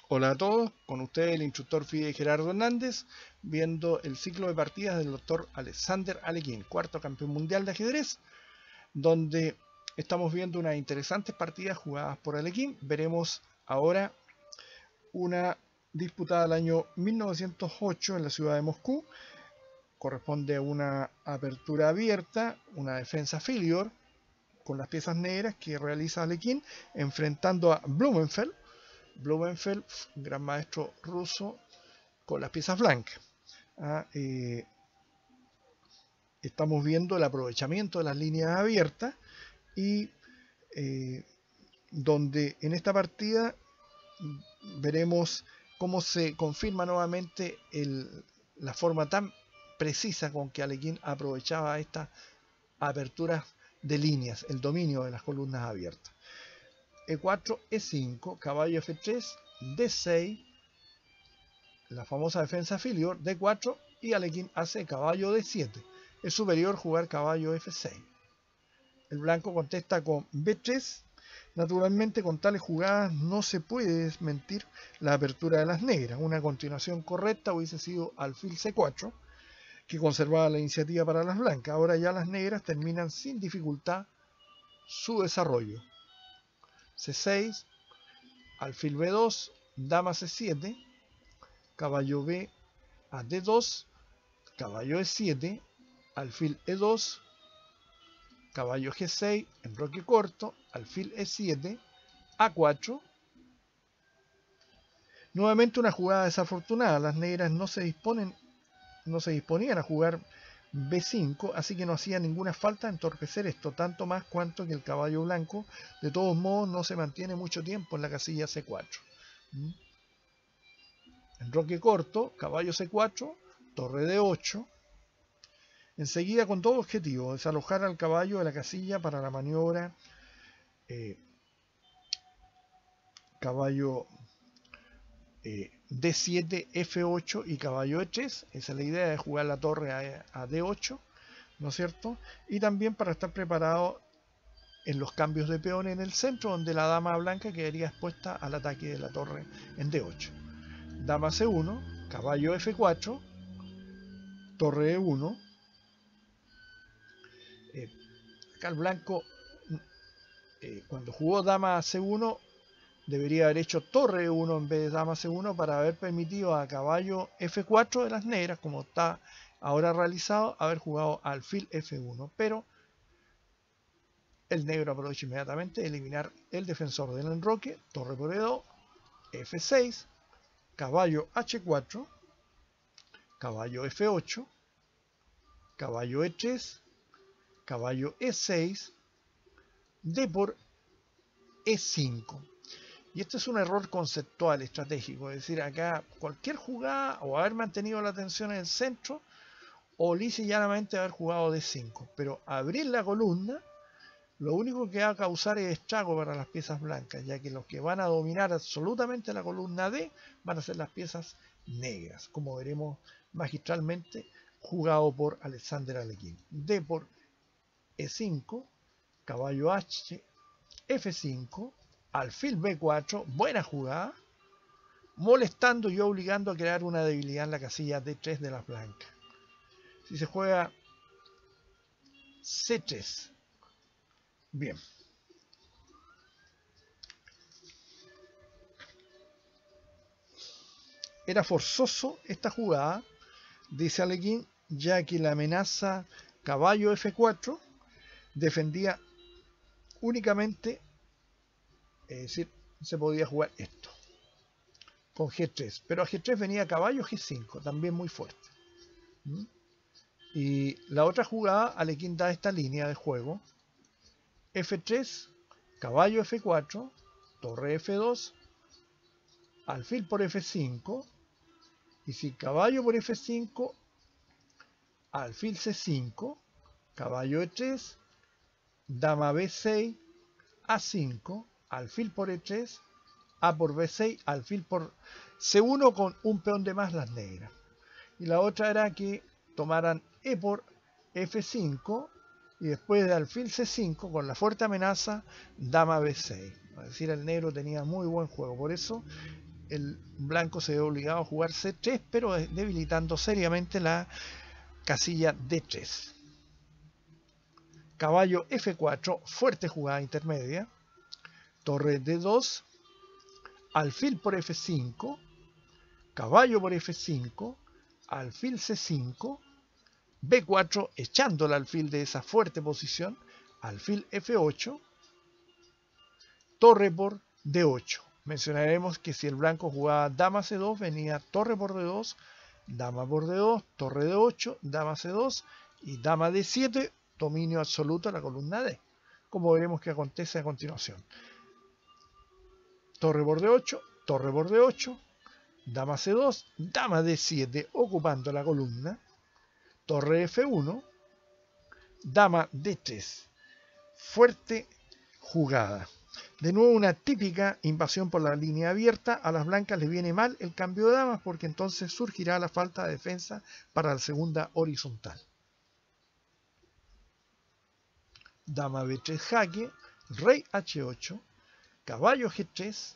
Hola a todos, con ustedes el instructor FIDE Gerardo Hernández, viendo el ciclo de partidas del doctor Alexander Alekhine, cuarto campeón mundial de ajedrez, donde estamos viendo unas interesantes partidas jugadas por Alekhine. Veremos ahora una disputada al año 1908 en la ciudad de Moscú. Corresponde a una apertura abierta, una defensa Filior, con las piezas negras que realiza Alekhine, enfrentando a Blumenfeld, un gran maestro ruso, con las piezas blancas. Estamos viendo el aprovechamiento de las líneas abiertas y donde en esta partida veremos cómo se confirma nuevamente la forma tan precisa con que Alekhine aprovechaba estas aperturas de líneas, el dominio de las columnas abiertas. E4, E5, caballo F3, D6, la famosa defensa Filior, D4, y Alekhine hace caballo D7. Es superior jugar caballo F6. El blanco contesta con B3. Naturalmente, con tales jugadas no se puede desmentir la apertura de las negras. Una continuación correcta hubiese sido alfil C4, que conservaba la iniciativa para las blancas. Ahora ya las negras terminan sin dificultad su desarrollo. C6, alfil B2, dama C7, caballo B a D2, caballo E7, alfil E2, caballo G6, enroque corto, alfil E7, A4. Nuevamente una jugada desafortunada. Las negras no se disponían a jugar B5, así que no hacía ninguna falta entorpecer esto, tanto más cuanto que el caballo blanco de todos modos no se mantiene mucho tiempo en la casilla C4. Enroque corto, caballo C4, torre D8. Enseguida con todo objetivo, desalojar al caballo de la casilla para la maniobra caballo D7, F8 y caballo E3. Esa es la idea de jugar la torre a D8, ¿no es cierto? Y también para estar preparado en los cambios de peón en el centro, donde la dama blanca quedaría expuesta al ataque de la torre en D8. Dama C1, caballo F4, torre E1. Acá el blanco, cuando jugó dama C1, debería haber hecho torre E1 en vez de dama C1 para haber permitido a caballo F4 de las negras, como está ahora realizado, haber jugado alfil F1. Pero el negro aprovecha inmediatamente de eliminar el defensor del enroque, torre por E2, F6, caballo H4, caballo F8, caballo E3, caballo E6, D por E5. Y esto es un error conceptual estratégico, es decir, acá cualquier jugada o haber mantenido la tensión en el centro o lisa y llanamente haber jugado D5, pero abrir la columna lo único que va a causar es estrago para las piezas blancas, ya que los que van a dominar absolutamente la columna D van a ser las piezas negras, como veremos magistralmente jugado por Alexander Alekhine. D por E5, caballo H, F5, alfil B4, buena jugada, molestando y obligando a crear una debilidad en la casilla D3 de las blancas. Si se juega C3, bien. Era forzoso esta jugada, dice Alekhine, ya que la amenaza caballo F4 defendía únicamente, es decir, se podía jugar esto con G3, pero a G3 venía caballo G5, también muy fuerte. Y la otra jugada, Alekhine da esta línea de juego: F3, caballo F4, torre F2, alfil por F5, y si caballo por F5, alfil C5, caballo E3, dama B6, A5, alfil por E3, A por B6, alfil por C1 con un peón de más las negras. Y la otra era que tomaran E por F5 y después de alfil C5 con la fuerte amenaza dama B6. Es decir, el negro tenía muy buen juego. Por eso el blanco se ve obligado a jugar C3, pero debilitando seriamente la casilla D3. Caballo F4, fuerte jugada intermedia. Torre D2, alfil por F5, caballo por F5, alfil C5, B4 echando el alfil de esa fuerte posición, alfil F8, torre por D8. Mencionaremos que si el blanco jugaba dama C2, venía torre por D2, dama por D2, torre D8, dama C2 y dama D7, dominio absoluto de la columna D, como veremos que acontece a continuación. Torre por D8, torre por D8, dama C2, dama D7 ocupando la columna, torre F1, dama D3. Fuerte jugada. De nuevo una típica invasión por la línea abierta. A las blancas les viene mal el cambio de damas porque entonces surgirá la falta de defensa para la segunda horizontal. Dama B3 jaque, rey H8, caballo G3,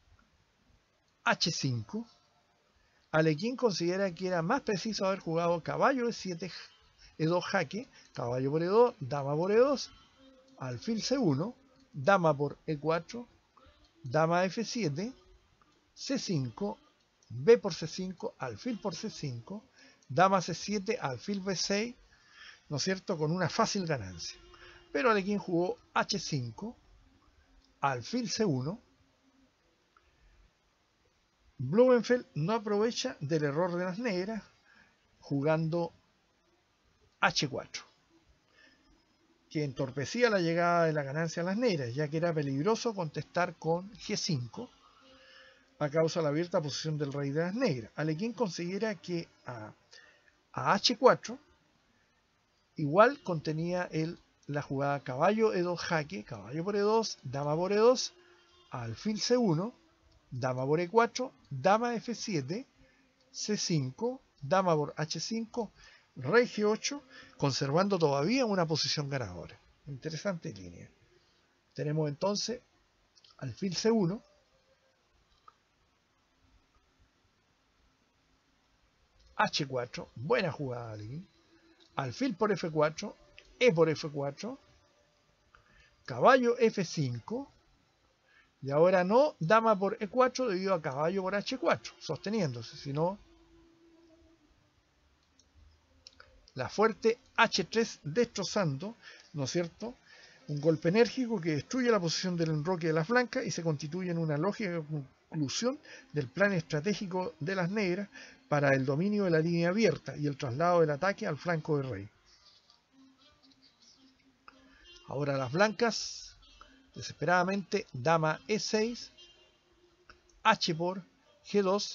H5. Alekhine considera que era más preciso haber jugado caballo E7, E2 jaque, caballo por E2, dama por E2, alfil C1, dama por E4, dama F7, C5, B por C5, alfil por C5, dama C7, alfil B6, ¿no es cierto?, con una fácil ganancia. Pero Alekhine jugó H5, alfil C1. Blumenfeld no aprovecha del error de las negras jugando H4, que entorpecía la llegada de la ganancia a las negras, ya que era peligroso contestar con G5 a causa de la abierta posición del rey de las negras. Alekhine considera que a H4 igual contenía la jugada caballo E2 jaque, caballo por E2, dama por E2, alfil C1, dama por E4, dama F7, C5, dama por H5, rey G8, conservando todavía una posición ganadora. Interesante línea. Tenemos entonces alfil C1, H4, buena jugada aquí, alfil por F4, E por F4, caballo F5, y ahora no dama por E4 debido a caballo por H4, sosteniéndose, sino la fuerte H3 destrozando, ¿no es cierto?, un golpe enérgico que destruye la posición del enroque de las blancas y se constituye en una lógica conclusión del plan estratégico de las negras para el dominio de la línea abierta y el traslado del ataque al flanco del rey. Ahora las blancas, desesperadamente, dama E6, H por G2,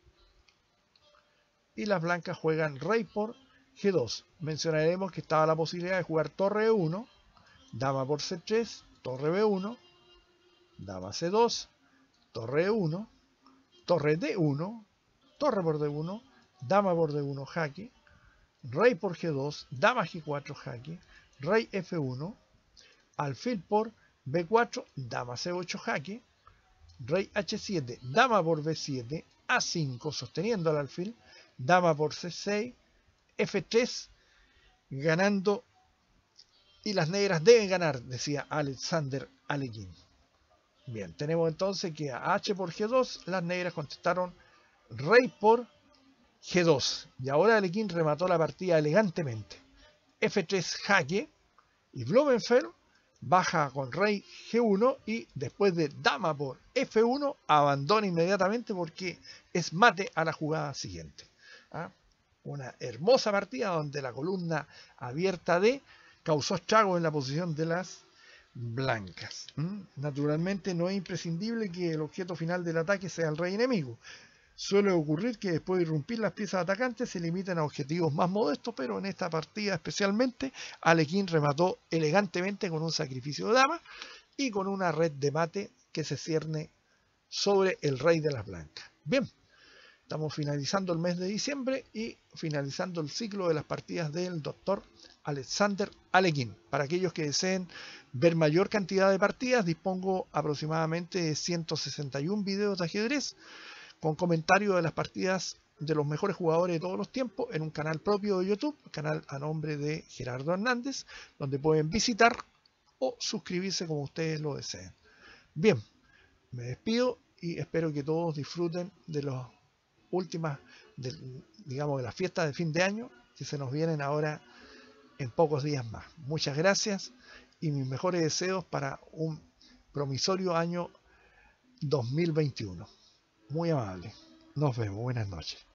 y las blancas juegan rey por G2. Mencionaremos que estaba la posibilidad de jugar torre E1, dama por C3, torre B1, dama C2, torre E1, torre D1, torre por D1, dama por D1 jaque, rey por G2, dama G4 jaque, rey F1, alfil por B4, dama C8 jaque, rey H7, dama por B7, A5 sosteniendo al alfil, dama por C6, F3 ganando, y las negras deben ganar, decía Alexander Alekhine. Bien, tenemos entonces que a H por G2 las negras contestaron rey por G2, y ahora Alekhine remató la partida elegantemente. F3 jaque, y Blumenfeld baja con rey G1 y después de dama por F1 abandona inmediatamente porque es mate a la jugada siguiente. Una hermosa partida donde la columna abierta D causó estragos en la posición de las blancas. Naturalmente no es imprescindible que el objeto final del ataque sea el rey enemigo. Suele ocurrir que después de irrumpir las piezas atacantes se limiten a objetivos más modestos, pero en esta partida especialmente Alekhine remató elegantemente con un sacrificio de dama y con una red de mate que se cierne sobre el rey de las blancas. Bien, estamos finalizando el mes de diciembre y finalizando el ciclo de las partidas del doctor Alexander Alekhine. Para aquellos que deseen ver mayor cantidad de partidas, dispongo aproximadamente de 161 videos de ajedrez con comentarios de las partidas de los mejores jugadores de todos los tiempos en un canal propio de YouTube, canal a nombre de Gerardo Hernández, donde pueden visitar o suscribirse como ustedes lo deseen. Bien, me despido y espero que todos disfruten de las últimas, digamos, de las fiestas de fin de año que se nos vienen ahora en pocos días más. Muchas gracias y mis mejores deseos para un promisorio año 2021. Muy amable. Nos vemos. Buenas noches.